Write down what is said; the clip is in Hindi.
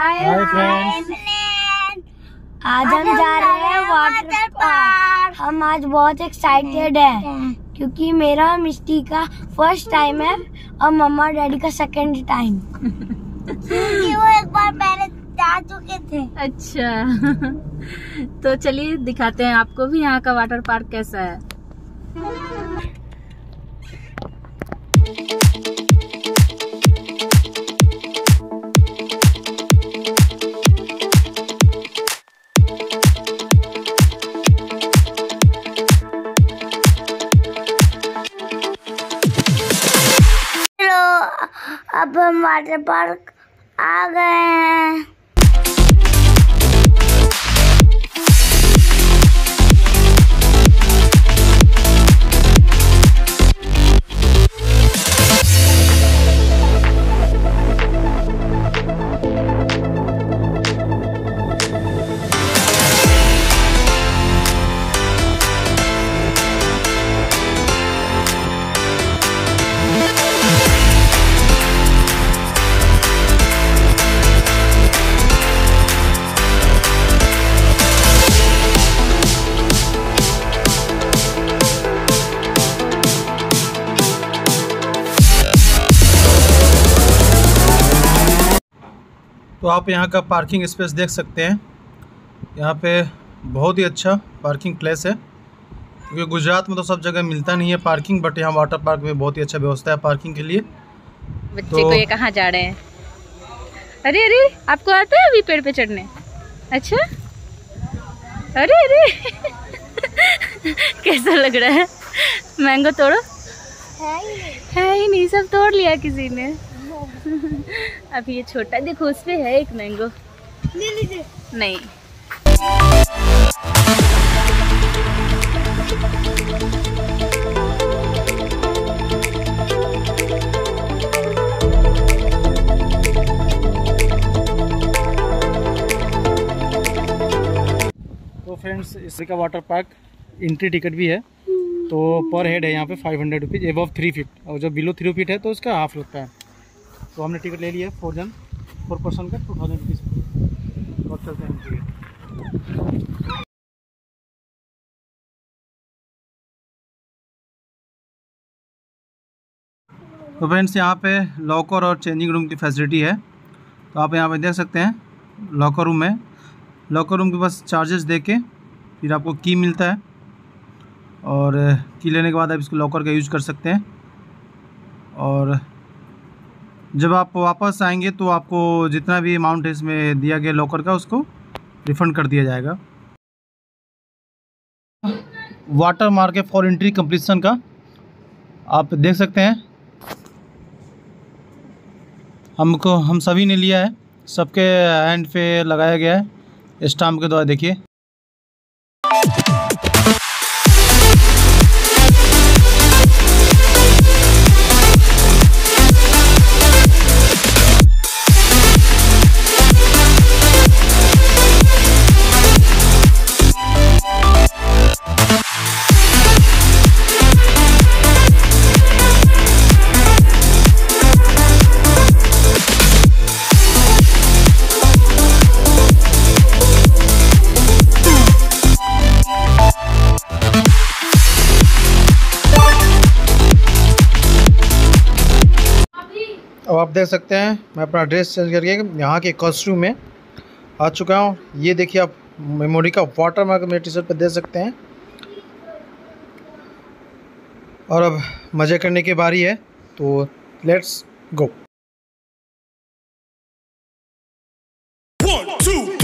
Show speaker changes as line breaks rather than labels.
हाय फ्रेंड्स,
आज हम जा रहे हैं वाटर पार्क। हम आज बहुत एक्साइटेड हैं क्योंकि मेरा और मिस्टी का फर्स्ट टाइम है और मम्मा और डैडी का सेकंड टाइम। क्योंकि वो एक बार पहले जा चुके थे।
अच्छा तो चलिए दिखाते हैं आपको भी यहाँ का वाटर पार्क कैसा है।
अब हम वाटर पार्क आ गए हैं।
तो आप यहाँ का पार्किंग स्पेस देख सकते हैं। यहाँ पे बहुत ही अच्छा पार्किंग प्लेस है क्योंकि गुजरात में तो सब जगह मिलता नहीं है पार्किंग, बट यहाँ वाटर पार्क में बहुत ही अच्छा व्यवस्था है पार्किंग के लिए।
बच्चे
तो
को ये कहाँ जा रहे हैं? अरे अरे, आपको आता है अभी पेड़ पे चढ़ने? अच्छा, अरे अरे कैसा लग रहा है? मैंगो तोड़ो। है ही नहीं, सब तोड़ लिया किसी ने। अभी ये छोटा देखो, उस पे है एक मैंगो। नहीं,
तो फ्रेंड्स, इस का वाटर पार्क एंट्री टिकट भी है, तो पर हेड है यहाँ पे 500 रुपीज़, एबव 3 फीट, और जो बिलो 3 फीट है तो उसका हाफ लगता है। तो हमने टिकट ले लिया 4 पर्सन का 2000 रुपीज़। और चलते हैं। तो फ्रेंड्स, यहाँ पे लॉकर और चेंजिंग रूम की फैसिलिटी है। तो आप यहाँ पे देख सकते हैं लॉकर रूम है। लॉकर रूम के पास चार्जेस दे के फिर आपको की मिलता है, और की लेने के बाद आप इसको लॉकर का यूज़ कर सकते हैं। और जब आप वापस आएंगे तो आपको जितना भी अमाउंट है इसमें दिया गया लॉकर का, उसको रिफ़ंड कर दिया जाएगा। वाटर मार्क है फॉर एंट्री कंप्लीशन का, आप देख सकते हैं। हम सभी ने लिया है, सबके हैंड पे लगाया गया है स्टाम्प के द्वारा। देखिए, अब आप देख सकते हैं मैं अपना ड्रेस चेंज करके यहाँ के कॉस्ट्यूम में आ चुका हूँ। ये देखिए, आप मेमोरी का वाटर मार्क मेरे टी शर्ट पर दे सकते हैं। और अब मज़े करने की बारी है, तो लेट्स गो।
1 2